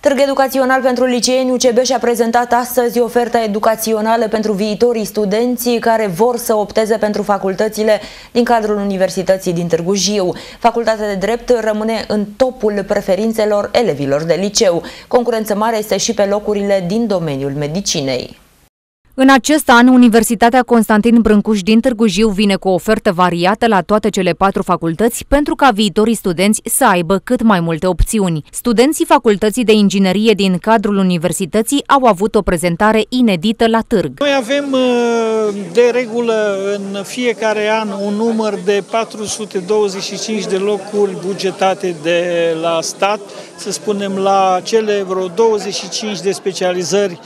Târg educațional pentru liceeni. UCB și-a prezentat astăzi oferta educațională pentru viitorii studenți care vor să opteze pentru facultățile din cadrul Universității din Târgu Jiu. Facultatea de Drept rămâne în topul preferințelor elevilor de liceu. Concurență mare este și pe locurile din domeniul medicinei. În acest an, Universitatea Constantin Brâncuș din Târgu Jiu vine cu o ofertă variată la toate cele 4 facultăți pentru ca viitorii studenți să aibă cât mai multe opțiuni. Studenții Facultății de Inginerie din cadrul universității au avut o prezentare inedită la târg. Noi avem de regulă în fiecare an un număr de 425 de locuri bugetate de la stat, să spunem la cele vreo 25 de specializări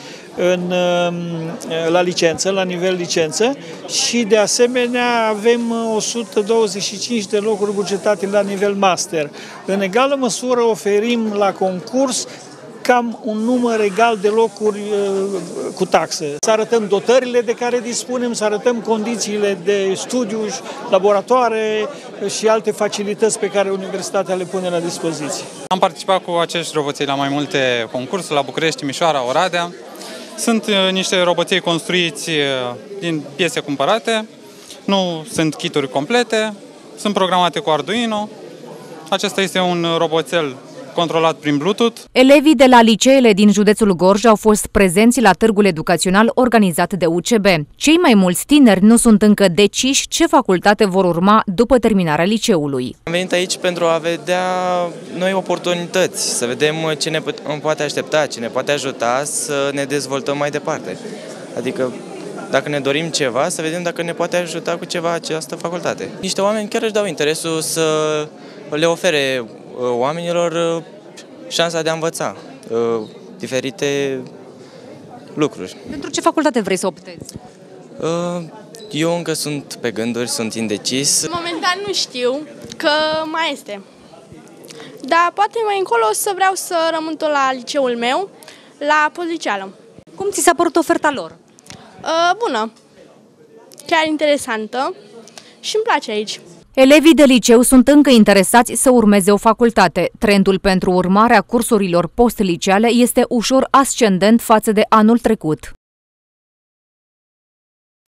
la licență, la nivel licență, și de asemenea avem 125 de locuri bugetate la nivel master. În egală măsură oferim la concurs cam un număr egal de locuri cu taxă. Să arătăm dotările de care dispunem, să arătăm condițiile de studiu, laboratoare și alte facilități pe care universitatea le pune la dispoziție. Am participat cu acești roboței la mai multe concursuri, la București, Timișoara, Oradea. Sunt niște roboței construiți din piese cumpărate, nu sunt kituri complete, sunt programate cu Arduino. Acesta este un roboțel controlat prin Bluetooth. Elevii de la liceele din județul Gorj au fost prezenți la târgul educațional organizat de UCB. Cei mai mulți tineri nu sunt încă deciși ce facultate vor urma după terminarea liceului. Am venit aici pentru a vedea noi oportunități, să vedem ce ne poate aștepta, ce ne poate ajuta să ne dezvoltăm mai departe. Adică dacă ne dorim ceva, să vedem dacă ne poate ajuta cu ceva această facultate. Niște oameni chiar își dau interesul să le ofere oamenilor șansa de a învăța diferite lucruri. Pentru ce facultate vrei să optezi? Eu încă sunt pe gânduri, sunt indecis. Momentan nu știu, că mai este. Dar poate mai încolo o să vreau să rămân tot la liceul meu, la pozicială. Cum ți s-a părut oferta lor? Bună, chiar interesantă și îmi place aici. Elevii de liceu sunt încă interesați să urmeze o facultate. Trendul pentru urmarea cursurilor post-liceale este ușor ascendent față de anul trecut.